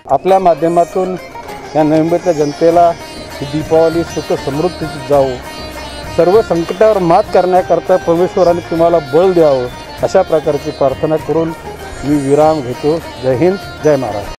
आपल्या माध्यमातून या नवी मुंबईतल्या जनतेला ही दीपावली सुख समृद्धीची जावो, सर्व संकटावर मात करण्याकरता परमेश्वराने तुम्हाला बळ द्यावं, अशा प्रकारची प्रार्थना करून मी विराम घेतो. जय हिंद, जय महाराष्ट्र.